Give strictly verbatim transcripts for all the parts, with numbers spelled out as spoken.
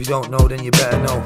you don't know, then you better know.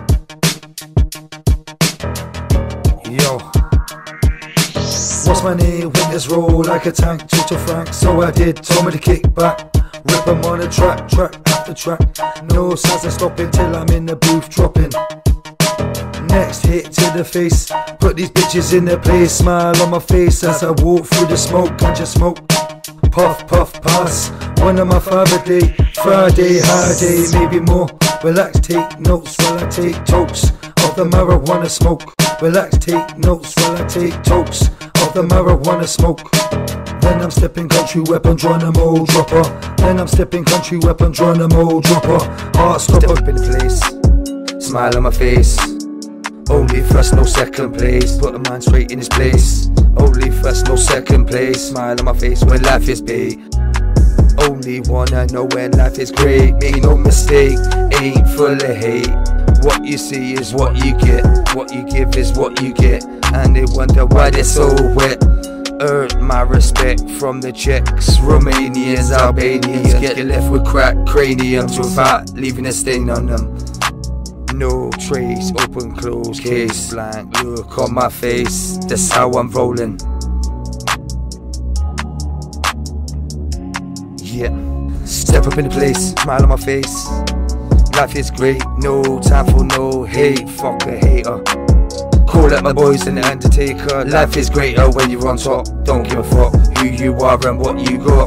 Yo, what's my name? Winters roll like a tank, talk to Frank, so I did. Told me to kick back, rip 'em on the track, track after track. No signs of stopping till I'm in the booth dropping. Next hit to the face, put these bitches in their place. Smile on my face as I walk through the smoke, ganja smoke. Puff, puff, pass, one of my Father Day, Friday, high day, maybe more. Relax, take notes while I take totes of the marijuana smoke. Relax, take notes while I take totes of the marijuana smoke. Then I'm stepping country weapon, Geronimo dropper. Then I'm stepping country weapon, Geronimo dropper. Heart stopper. Step up in the place, smile on my face. Only first, no second place. Put a man straight in his place. Only first, no second place. Smile on my face when life is big. Only wanna know when life is great. Make no mistake, ain't full of hate. What you see is what you get. What you give is what you get. And they wonder why they're so wet. Earned my respect from the Czechs, Romanians, Albanians. Get left with cracked craniums without leaving a stain on them. No trace, open, close, case, blank look on my face. That's how I'm rolling. Yeah, step up in the place, smile on my face. Life is great, no time for no hate. Fuck a hater. Call out my boys and the Undertaker. Life is greater when you're on top. Don't give a fuck who you are and what you got.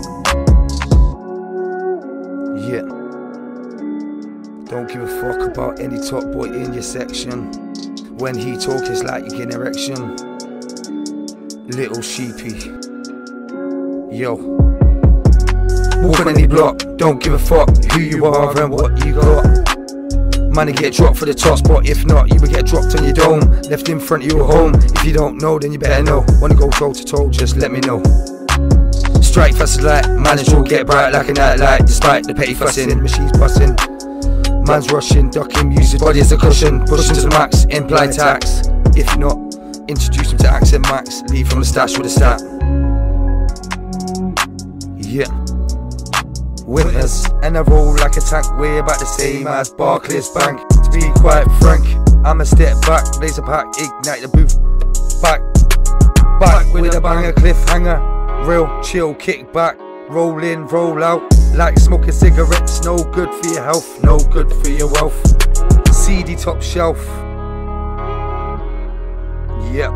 Yeah. Don't give a fuck about any top boy in your section. When he talk, it's like you get an erection. Little sheepy. Yo. Walk on any block, don't give a fuck who you are and what you got. Man, you get dropped for the top spot. If not, you will get dropped on your dome. Left in front of your home. If you don't know, then you better know. Wanna go toe to toe, just let me know. Strike fast as light, manage to get bright like a night light. Despite the petty fussing, machines busting. Man's rushing, ducking, use his body as a cushion. Push him to the max, imply tax. If not, introduce him to Accent Max. Leave from the stash with a stat. Yeah. Winters, and I roll like a tank, way about the same as Barclays Bank. To be quite frank, I'ma step back, blaze a pack, ignite the booth. Back, back with a banger, cliffhanger. Real chill, kick back, roll in, roll out. Like smoking cigarettes, no good for your health, no good for your wealth. C D top shelf. Yep.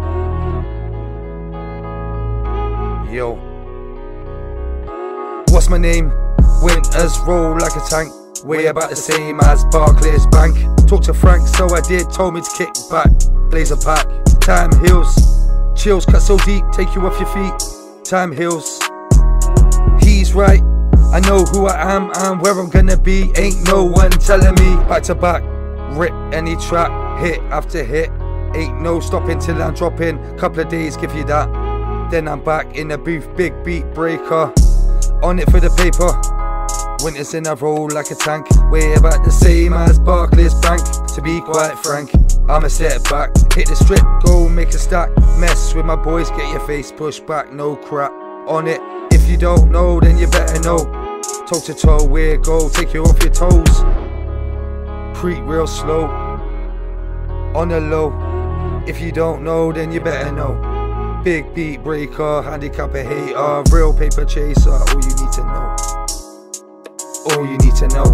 Yo. What's my name? Winters, roll like a tank, way about the same as Barclays Bank. Talk to Frank, so I did, told me to kick back, blaze a pack. Time heals, chills cut so deep, take you off your feet. Time heals, he's right, I know who I am and where I'm gonna be. Ain't no one telling me. Back to back, rip any track, hit after hit. Ain't no stopping till I'm dropping. Couple of days give you that, then I'm back in the booth, big beat breaker. On it for the paper. Winters in a roll like a tank, way about the same as Barclays Bank. To be quite frank, I'ma step back, hit the strip, go make a stack. Mess with my boys, get your face pushed back, no crap. On it, if you don't know, then you better know. Toe to toe, where go, take you off your toes. Creep real slow, on the low. If you don't know, then you better know. Big beat breaker, handicap a hater, real paper chaser. All you need to know, all you need to know.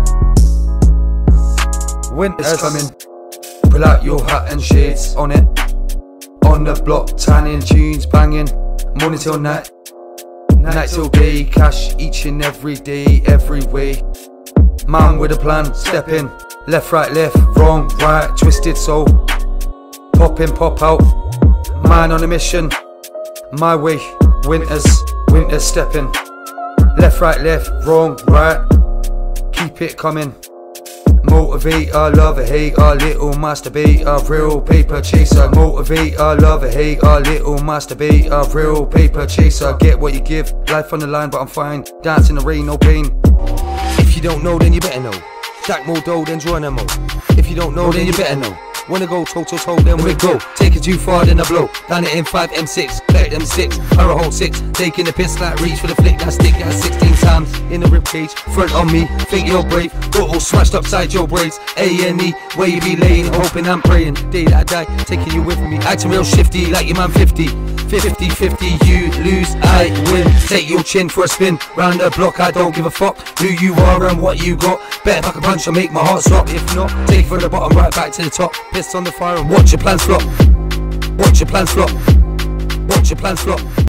Winter's coming, pull out your hat and shades. On it, on the block, tanning, tunes banging. Morning till night, night till day. Cash each and every day, every way. Man with a plan, step in. Left, right, left, wrong, right, twisted soul. Pop in, pop out, man on a mission. My way, Winters, Winters stepping. Left, right, left, wrong, right. Keep it coming. Motivator, love a hater, little masturbator, real paper chaser. Motivator, love a hater, little masturbator, real paper chaser. Get what you give, life on the line, but I'm fine. Dance in the rain, no pain. If you don't know, then you better know. Jack more dough than Geronimo. If you don't know, then you better know. Wanna go toe to toe, then we go. Take it too far, then I blow. Down it in five M six, collect them six, or a whole six. Taking the piss like reach for the flick, that stick at sixteen times in the ribcage. Front on me, think you're brave. Got all smashed upside your braids. A and E, where you be laying, hoping I'm praying. Day that I die, taking you with me. Acting real shifty, like your man fifty. fifty fifty, you lose, I win. Take your chin for a spin. Round the block, I don't give a fuck who you are and what you got. Better pack a punch and make my heart stop. If not, take it from the bottom right back to the top. Pissed on the fire and watch your plans flop. Watch your plans flop. Watch your plans flop.